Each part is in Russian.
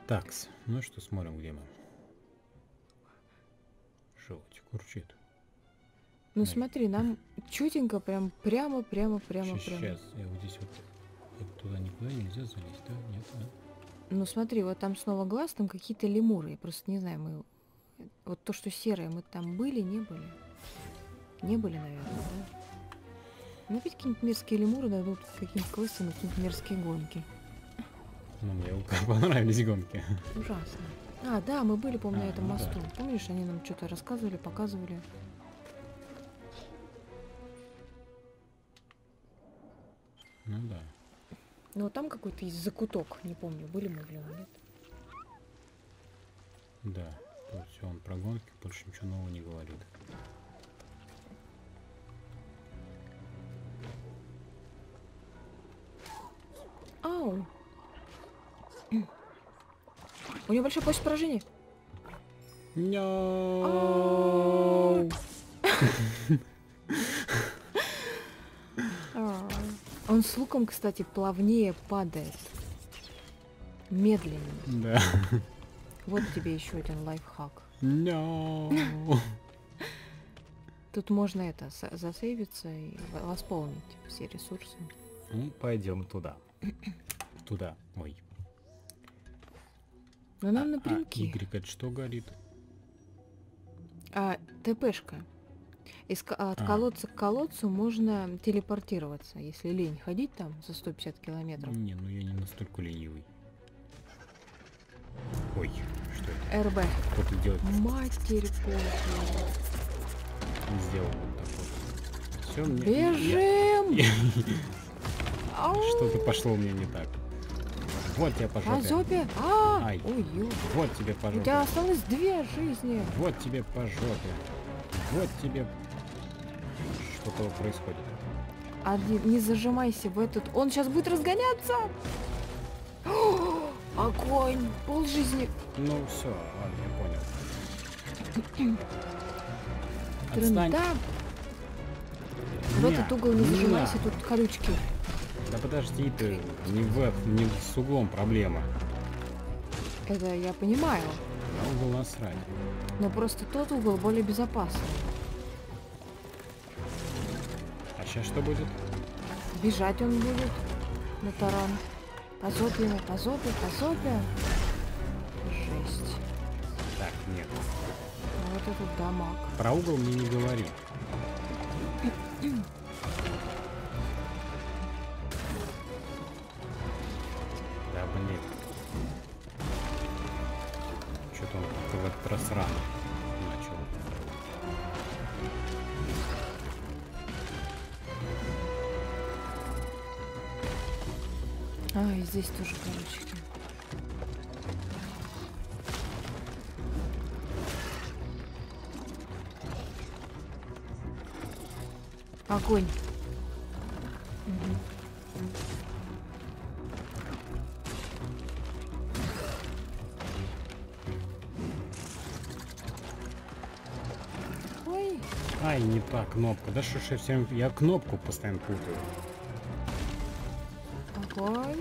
Такс. Ну что, смотрим, где мы. Желтик урчит. Ну смотри, нам чутенько, прямо. Сейчас, я вот здесь вот туда никуда нельзя залезть, да? Нет, да? Ну смотри, вот там снова глаз, там какие-то лемуры. Я просто не знаю, мы... Вот то, что серое, мы там были, не были? Не были, наверное, да? Ну ведь какие-нибудь мерзкие лемуры дадут какие-нибудь квесты на какие-нибудь мерзкие гонки. Ну, мне понравились гонки. Ужасно. А, да, мы были, помню, на этом ну мосту. да. Помнишь, они нам что-то рассказывали, показывали. Ну да. Ну, вот там какой-то есть закуток, не помню, были мы в нем, нет? Да. То есть он про гонки больше ничего нового не говорит. Ау! У него большой площадь поражения. Ау! Он с луком, кстати, плавнее падает. Медленнее. Да. Вот тебе еще один лайфхак. No. Тут можно это засейвиться и восполнить все ресурсы. Ну, пойдем туда. Туда. Ой. Но нам напрямки. Y это что горит? ТПшка. От колодца к колодцу можно телепортироваться, если лень ходить там за 150 километров. Не, ну я не настолько ленивый. Ой, что это? РБ. Кто-то делает. Матерь Божья. Сделал вот так вот. Все, мне... Бежим! Что-то пошло у меня не так. Вот тебе по жопе. По жопе? Ай. Ой, ё. Вот тебе по У жопе. тебя осталось 2 жизни. Вот тебе по жопе. Вот тебе... Что-то происходит. Не зажимайся в этот... Он сейчас будет разгоняться! Огонь! Пол жизни. Ну все, ладно, я понял. Отстань. Да. В этот угол не зажимайся, тут колючки. Да подожди ты, не с углом проблема. Это я понимаю. На угол насрать. Но просто тот угол более безопасный. А сейчас что будет? Бежать он будет на таран. По жопе ему, по жопе. Жесть. Так, нет. Вот этот дамаг. Про угол мне не говори. Да блин. Что-то он как-то в этот раз рано начал. И здесь тоже колючки. Огонь. Ой. Ай, не та кнопка. Да что ж я всем... Я кнопку постоянно путаю. Огонь.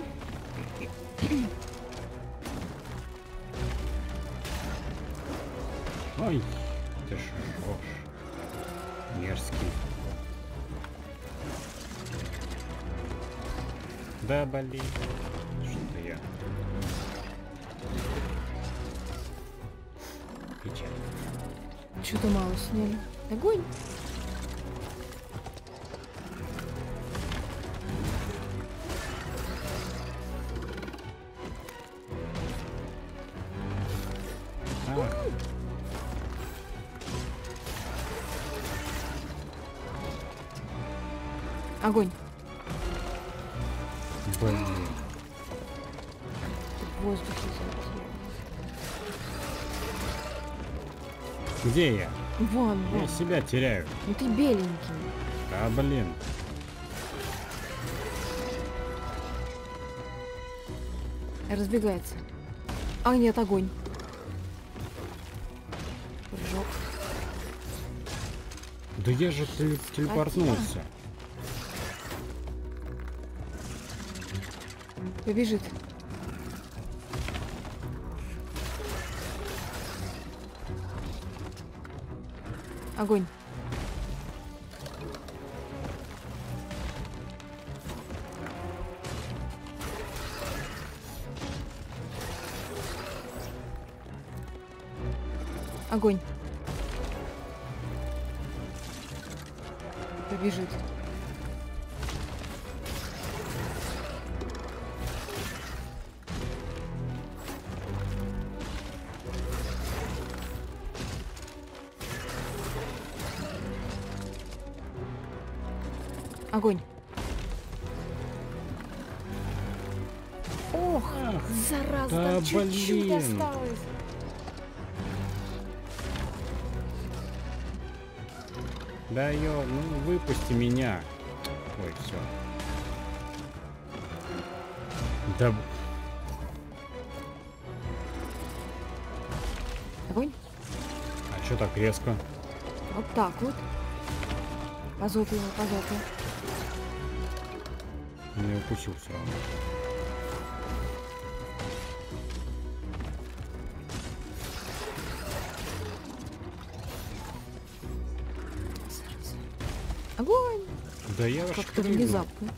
Ой, ты ж жжёшь. Мерзкий. Да, блин. Что-то я... Печально. Что-то мало сняли. Огонь. Огонь. Блин. В воздухе залетел. Где я? Вон. Я себя теряю. Ну ты беленький. А, блин. Разбегается. Нет, огонь. Прыжок. Да я же телепортнулся. Побежит. Огонь. Огонь. Побежит. Огонь. Ох, Ах, зараза, да там чуть-чуть блин. осталось. Да ну выпусти меня. Ой, все. Да. Огонь. А что так резко? Вот так вот. Позоп его, позоп его. Не укусил все равно. Зараза. Огонь. Да я ваш Как-то внезапно.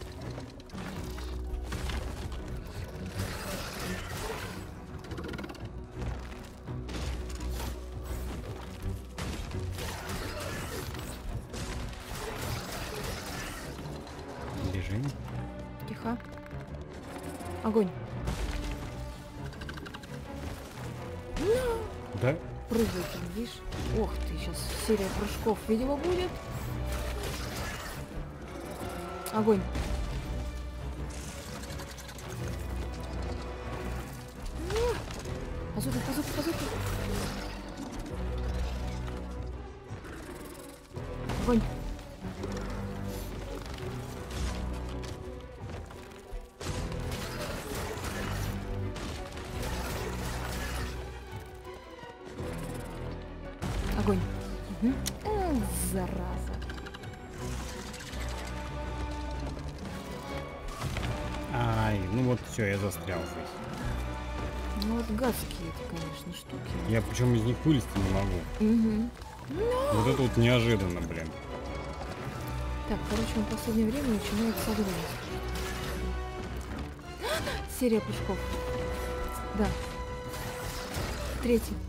Бежим. Тихо. Огонь. Да? Прыгает, видишь? Ох ты, сейчас серия прыжков, видимо, будет. Огонь. Позови, позови, позови. Огонь. Огонь. Угу. Зараза. Ай, ну вот все, я застрял здесь. Ну вот гадские это, конечно, штуки. Я причем из них вылезти не могу. Угу. Вот это вот неожиданно, блин. Так, короче, он в последнее время начинает согнать. Серия прыжков. Да. Третий.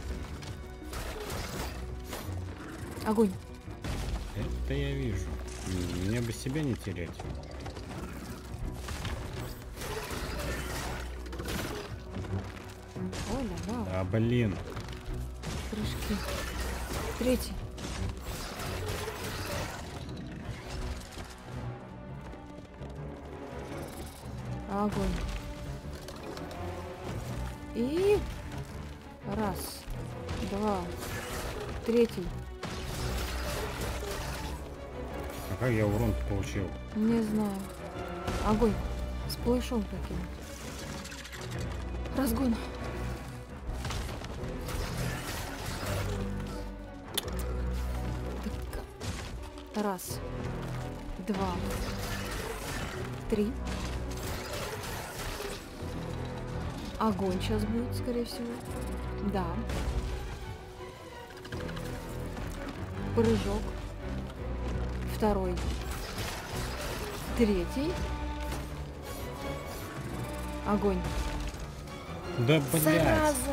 Огонь. Это я вижу. Мне бы себя не терять. О-ля-ля. Да, блин. Прыжки. Третий. Огонь. И раз, два, третий. А как я урон получил? Не знаю. Огонь. С плэшом таким. Разгон. Так. Раз, два, три. Огонь сейчас будет, скорее всего. Да. Прыжок. Второй. Третий. Огонь. Да, блядь. Зараза!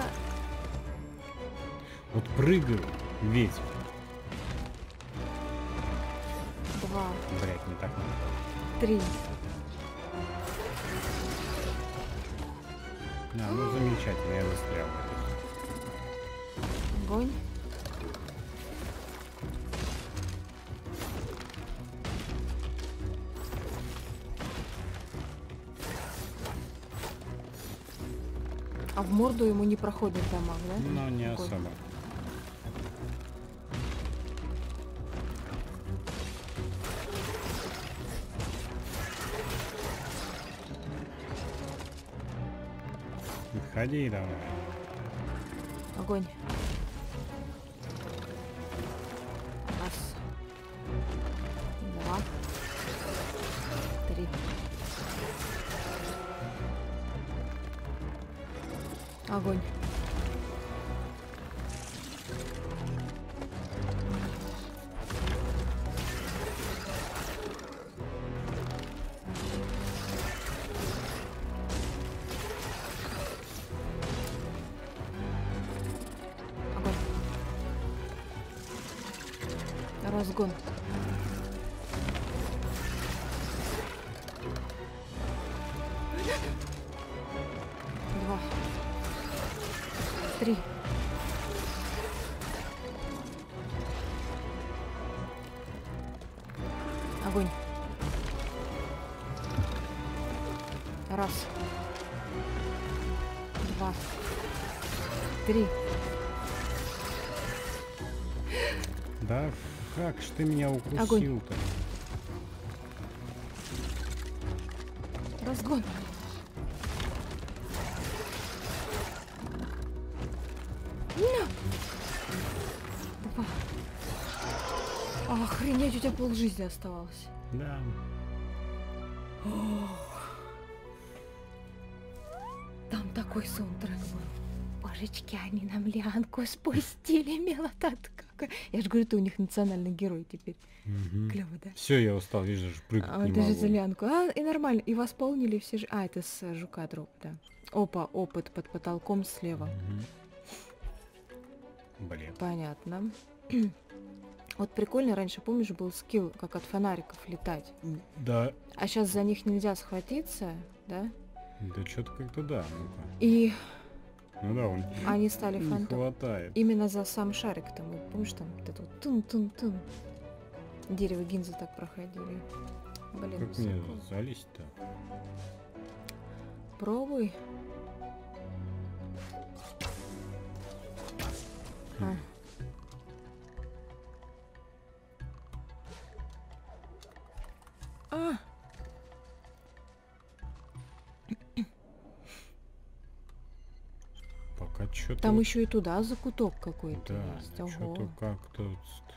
Вот прыгаю ведь. Два, Блядь, не так надо. три. А, ну замечательно, я застрял. Огонь. А в морду ему не проходит дамаг, да? Ну, не Такой. особо. Ходи давай. Огонь. Раз. Два. Три. Огонь. Разгон. 2. 3. Огонь. 1. 2. 3. Да как ж ты меня укусил-то? Разгон. 2. Охренеть, у тебя полжизни оставалось. Да. Там такой саундтрек был. Божечки, они нам Лианку спустили, милота какая. Я же говорю, ты у них национальный герой теперь. Клево, да? Все, я устал, вижу, даже прыгать не даже могу. за Лианку. И нормально. И восполнили все же. Это с жука дроп, да. Опа, опыт под потолком слева. Блин. Понятно. Вот прикольно, раньше, помнишь, был скилл, как от фонариков летать. Да. А сейчас за них нельзя схватиться, да? Да что-то как-то да, ну-ка. И Ну да, он они стали не фантом. хватает. Именно за сам шарик там, помнишь, там вот это вот тун-тун-тун. Дерево гинзы так проходили. Блин, Как мне высоко. залезть-то? Пробуй. А. Пока что-то... Там еще и туда закуток какой-то Да, есть. что-то Ого. как-то...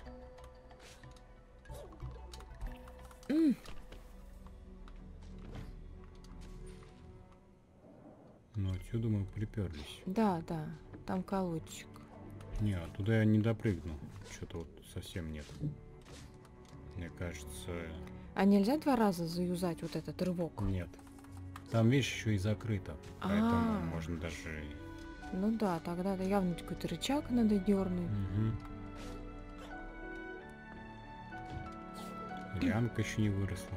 Ну, отсюда мы приперлись. Да, да, там колодчик. Не, туда я не допрыгну. Что-то вот совсем нет. Мне кажется... А нельзя 2 раза заюзать вот этот рывок? Нет. Там, видишь, еще и закрыто. Поэтому можно даже... Ну да, тогда явно какой-то рычаг надо дернуть. Лианка еще не выросла.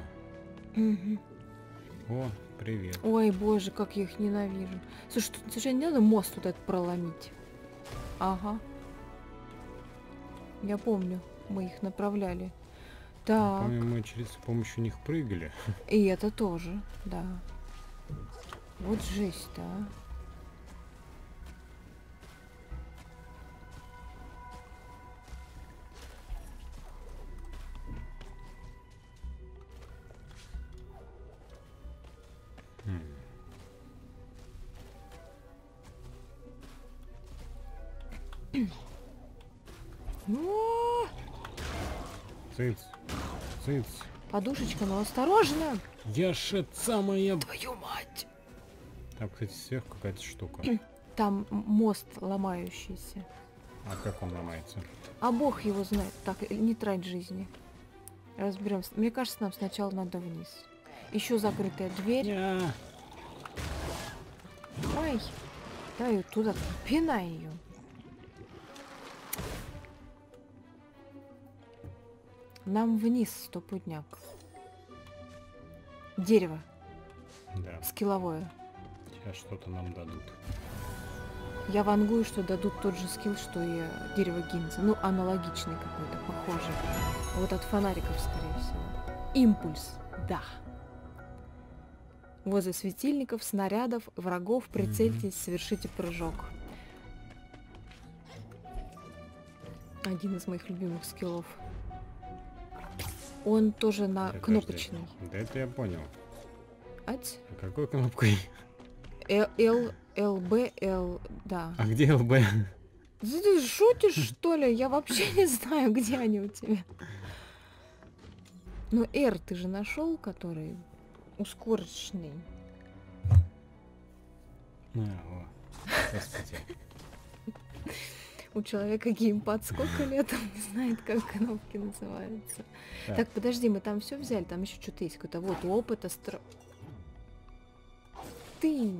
О, привет. Ой, боже, как я их ненавижу. Слушай, не надо мост вот этот проломить. Ага. Я помню, мы их направляли. Так. Помню, мы с помощью них прыгали. И это тоже, да. Вот жесть, да. Цыц, цыц. Подушечка, но осторожно. Я ж это самая... Твою мать. Там, кстати, сверху какая-то штука. Там мост ломающийся. А как он ломается? А бог его знает. Так, не трать жизни. Разберемся. Мне кажется, нам сначала надо вниз. Еще закрытая дверь. Ой. Давай вот туда. Пинай ее. Нам вниз, стопудняк. Дерево. Да. Скилловое. Сейчас что-то нам дадут. Я вангую, что дадут тот же скилл, что и дерево гинза. Ну, аналогичный какой-то, похожий. Вот от фонариков, скорее всего. Импульс. Да. Возле светильников, снарядов, врагов прицельтесь, совершите прыжок. Один из моих любимых скиллов. Он тоже на кнопочный. Да это я понял. Ать? А какой кнопкой? ЛБ, Л, да. А где ЛБ? Ты шутишь, что ли? Я вообще не знаю, где они у тебя. Ну, R ты же нашел, который ускорочный. О, господи. У человека геймпад сколько лет, он не знает, как кнопки называются. Так, подожди, мы там все взяли, там еще что-то есть. Какой-то вот опыт, Ты.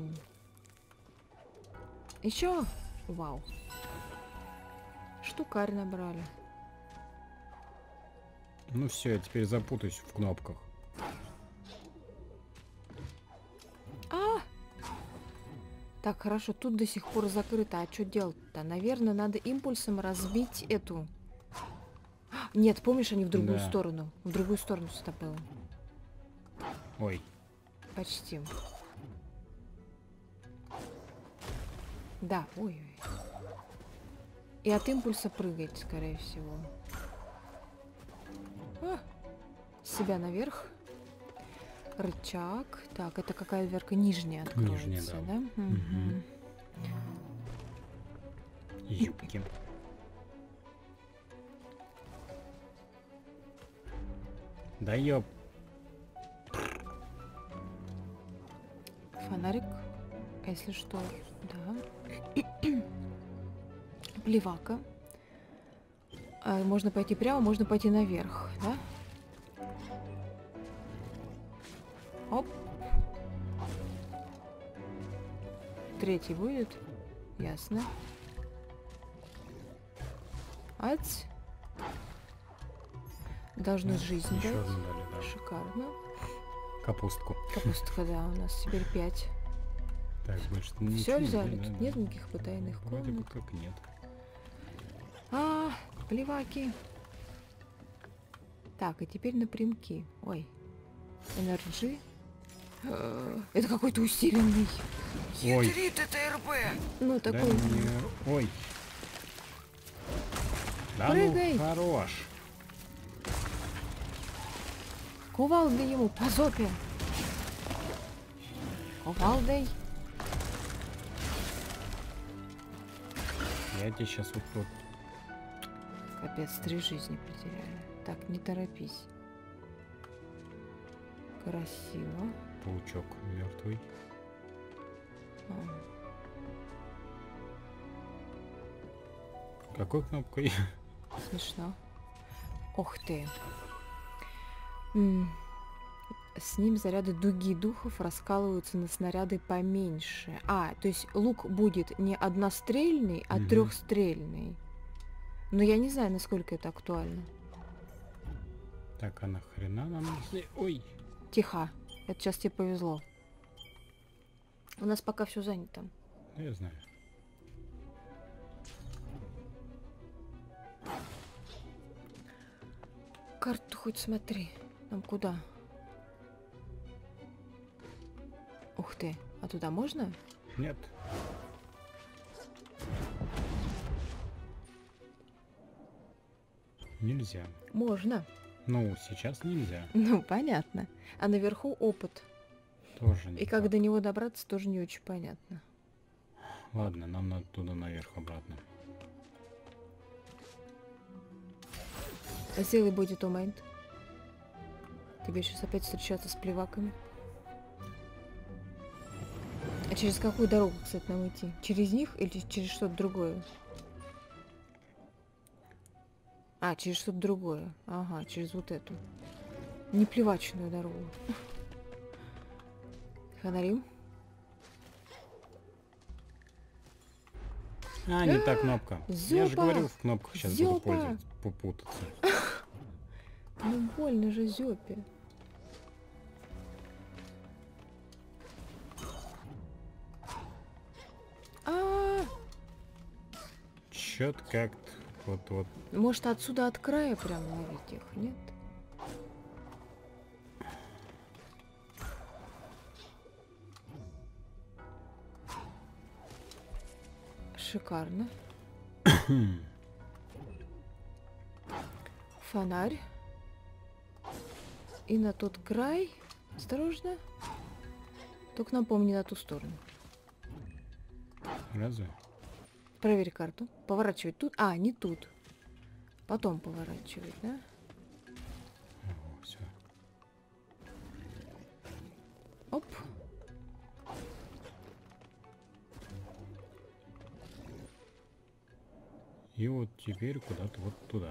Еще? Вау. Штукарь набрали. Ну все, я теперь запутаюсь в кнопках. Так, хорошо, тут до сих пор закрыто. А что делать-то? Наверное, надо импульсом разбить эту. Нет, помнишь, они в другую Да. сторону. В другую сторону что-то было. Ой. Почти. Да, ой-ой. И от импульса прыгать, скорее всего. Себя наверх. Рычаг. Так, это какая дверка? Нижняя откроется, Нижняя, да. да? Угу. Юбки. Да ёп. Фонарик, если что, да. Плевака. Можно пойти прямо, можно пойти наверх, да? Оп. Третий будет. Ясно. Ать. Должно жизнь Еще дать. одну дали, да. Шикарно. Капустку. Капустка, да, у нас теперь 5. Так, больше Все ничего не взяли? да, Тут да. нет никаких потайных Вроде бы комнат. как нет. Плеваки. Так, и теперь напрямки. Ой. Энерджи. Это какой-то усиленный. Ой. Ядрит это РП. Ну, Да такой. мне... Ой. Да Прыгай. ну, хорош. Кувалдой ему по зопе. Кувалдой. Я тебе сейчас вот... Капец, 3 жизни потеряли. Так, не торопись. Красиво. Паучок мертвый. Какой кнопкой? Смешно. Ох ты. С ним заряды дуги духов раскалываются на снаряды поменьше. То есть лук будет не однострельный, а Мгм. трехстрельный. Но я не знаю, насколько это актуально. Так, а нахрена нам если... Ой. Тихо. Это сейчас тебе повезло. У нас пока все занято. Ну, я знаю. Карту хоть смотри. Нам куда? Ух ты. А туда можно? Нет. Нельзя. Можно. Ну, сейчас нельзя. Ну, понятно. А наверху опыт. Тоже не И как так. до него добраться, тоже не очень понятно. Ладно, нам надо туда наверх обратно. Сделай боди то майнд. Тебе сейчас опять встречаться с плеваками. А через какую дорогу, кстати, нам идти? Через них или через что-то другое? Через что-то другое. Ага, через вот эту. Неплевачную дорогу. Фонари. Не та кнопка. Я же Зёпа! говорил, в кнопках сейчас буду Зёпа! пользоваться, попутаться. Ну больно же зёпе. Чё-то как-то вот. Может, отсюда от края прям ловить их, нет? Шикарно. Фонарь. И на тот край. Осторожно. Только напомни на ту сторону. Разве? Проверь карту. Поворачивать тут. Не тут. Потом поворачивать, да? О, все. Оп. И вот теперь куда-то вот туда.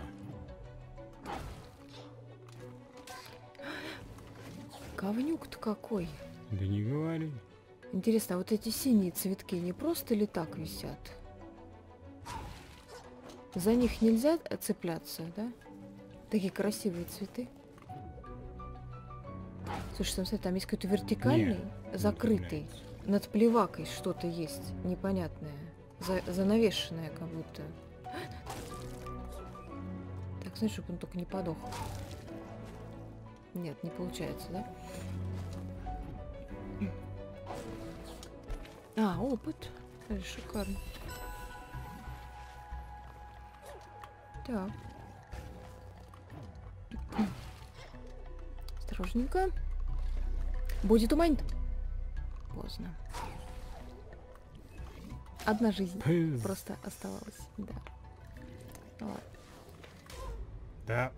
Говнюк-то какой. Да не говори. Интересно, а вот эти синие цветки не просто ли так висят? За них нельзя цепляться, да? Такие красивые цветы. Слушай, там, смотри, там есть какой-то вертикальный, закрытый. Над плевакой что-то есть непонятное. Занавешенное как будто. Так, знаешь, чтобы он только не подох. Нет, не получается, да? А, опыт. Шикарно. Так. Осторожненько. Будет умань. Поздно. Одна жизнь просто оставалась. Да. Ладно. Да.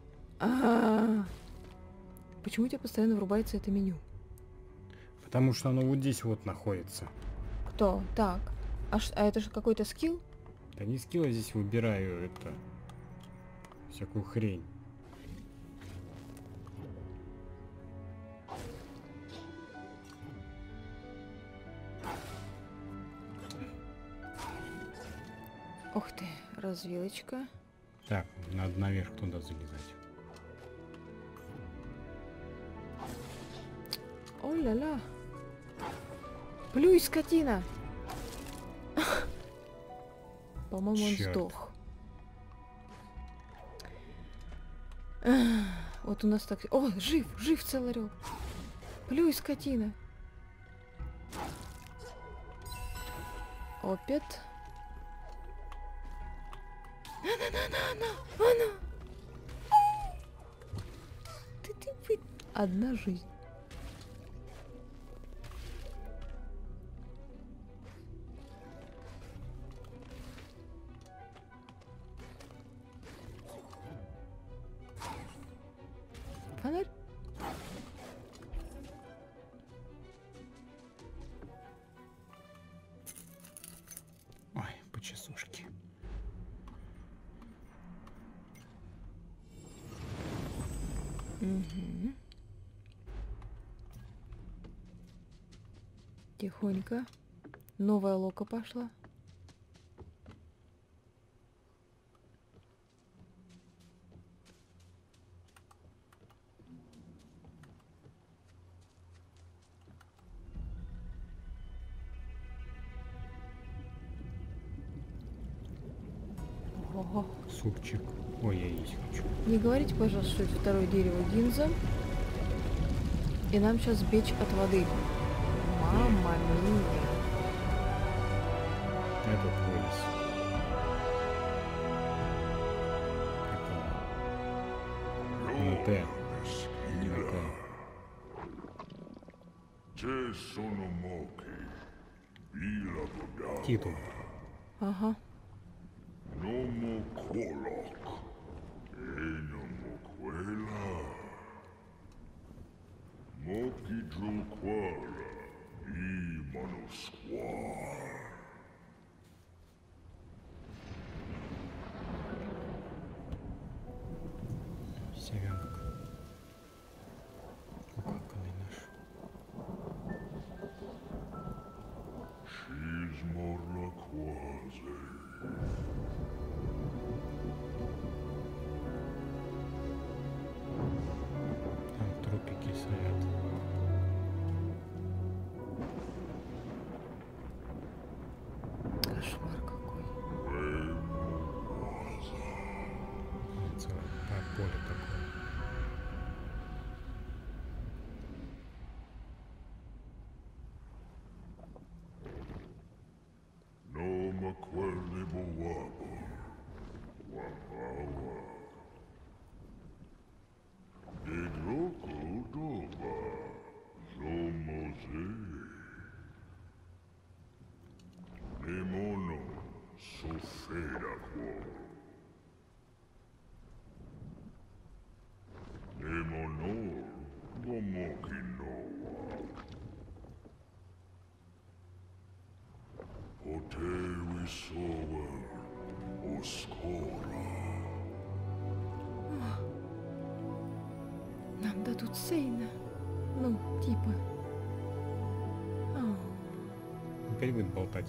Почему у тебя постоянно врубается это меню? Потому что оно вот здесь вот находится. Кто? Так. А это же какой-то скилл? Да не скилл, я здесь выбираю это. Всякую хрень. Ух ты, развилочка. Так, надо наверх туда залезать. О-ля-ля. Плюй, скотина! По-моему, он сдох. Вот у нас так... О, жив целый орел. Плюй, скотина. Опять. Она. Ты. Одна жизнь. Фонарь. Ой, по часушке. Угу. Тихонько. Новая лока пошла. Ого. Супчик. Ой, я есть хочу. Не говорите, пожалуйста, что это второе дерево гинза. И нам сейчас бечь от воды. Мама мия. Это пояс. Прикольно. НТ. Не НТ. Титул. Ага. Севенок. Укаканный наш. Там тропики стоят. Кошмар какой. Целое поле такое. Нам дадут Сейна. Ну, типа. О. Опять будет болтать.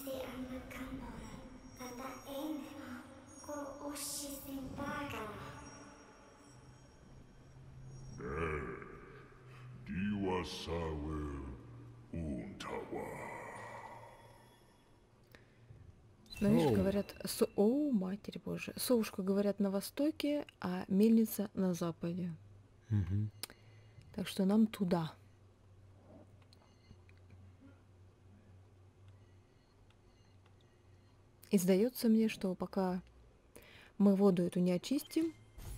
Но видишь, говорят, о, Матерь Божия, совушка, говорят, на востоке, а мельница на западе. Мгм. Так что нам туда. И сдается мне, что пока мы воду эту не очистим,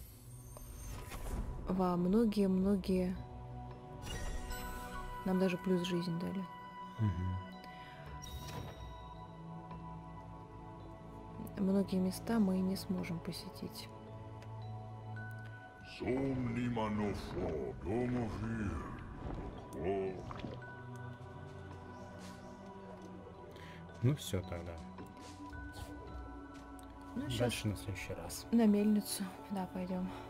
во многие-многие нам даже плюс жизнь дали. Мгм. Многие места мы не сможем посетить. Ну все тогда. Ну, сейчас Дальше на следующий раз. на мельницу, да, пойдем.